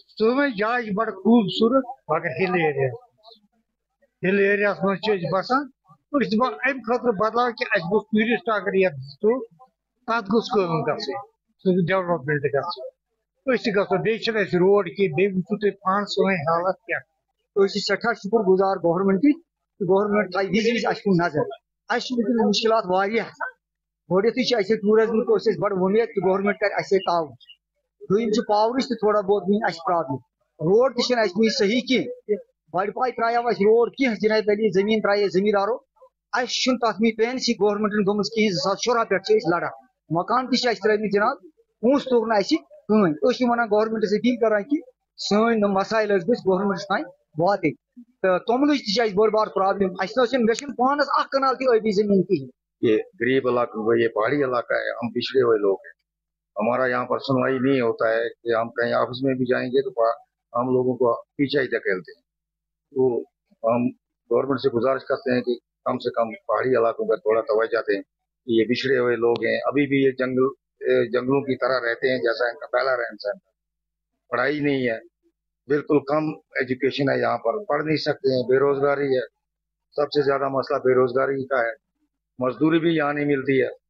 सोमे जाय बड़ खूबसूरत मगर हिल एरिया बसान अम खतर बदलाव कि टूरिस्ट अगर ये तथ गोस डेवलपमेंट गो बे रोड कि वो तुम पान सोन हालत क्या सठा शुक्र गुजार गवर्नमेंट गवर्नमेंट थी विज विज अ नजर वुनकस मुश्किल गोडे टूरिज्म को बड़ उम्मीद कि गवर्नमेंट कर ताउन दुम पावर थोड़ा बहुत वन प्रॉब्लम रोड तह सही कह बड़ पाई त्रा रोड कह जनाब अली जमीन त्रा जमींदारो तथ पेंसी गवर्नमेंटन गोम कहीं 2014 पे लड़ान मकान तह त्रमित जनाब पोस तोर कहें वन गवर्नमेंट अपील कर कि सन मसाइल गवर्नमेंट तान वात तो तोमल बड़ बार प्रॉब्लम मे पानस कनाल तबी जमीन कहें। ये गरीब इलाका, ये पहाड़ी इलाका है, हम पिछड़े हुए लोग हैं। हमारा यहाँ पर सुनवाई नहीं होता है कि हम कहीं ऑफिस में भी जाएंगे तो हम लोगों को पीछे ही धकेलते हैं। तो हम गवर्नमेंट से गुजारिश करते हैं कि कम से कम पहाड़ी इलाकों पर थोड़ा तवज्जो दें। ये पिछड़े हुए लोग हैं, अभी भी ये जंगलों की तरह रहते हैं जैसा इनका पहला रहन सहन। पढ़ाई नहीं है, बिल्कुल कम एजुकेशन है, यहाँ पर पढ़ नहीं सकते हैं, बेरोजगारी है। सबसे ज्यादा मसला बेरोजगारी का है, मजदूरी भी यहाँ नहीं मिलती है।